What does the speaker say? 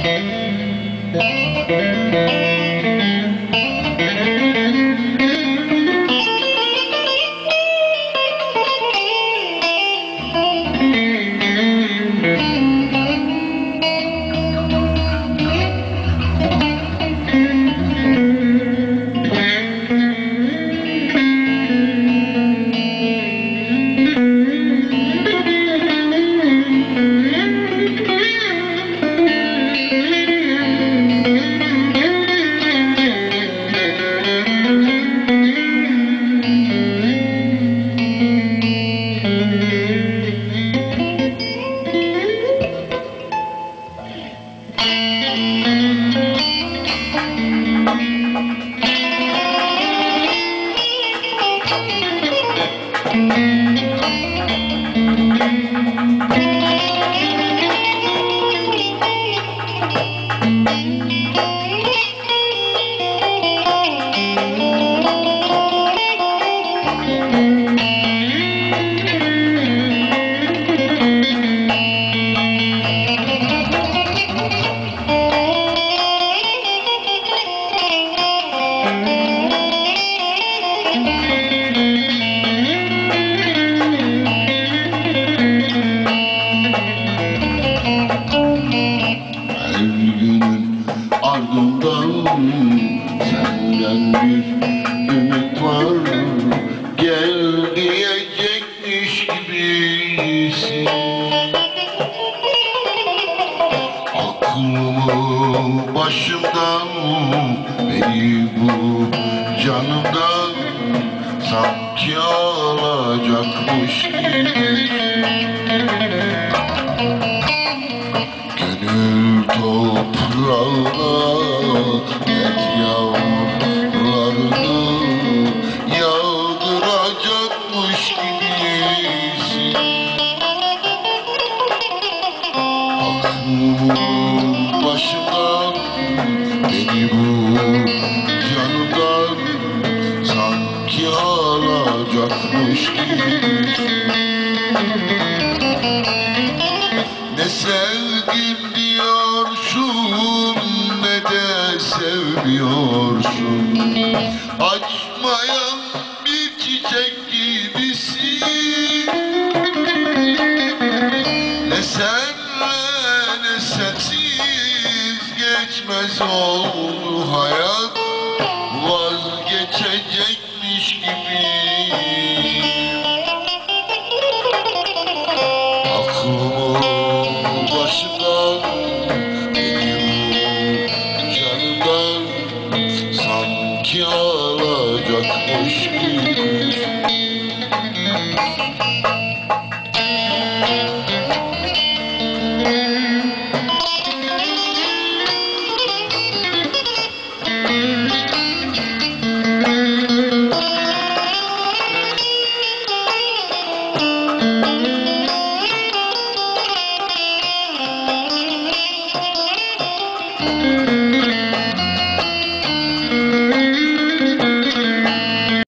Senden bir ümit var, gel diyecekmiş gibisin. Aklımı başımdan, beni bu canımdan sanki alacakmış gibisin. Gönül toprağına dert yağmurlarını yağdıracakmış gibisin. Aklımın başımdan, beni bu canımdan sanki alacakmış gibisin. Ne sevdim diyorsun, ne de sevmiyorsun. Açmayan bir çiçek gibisin. Ne senle ne sensiz geçmez oldu hayat.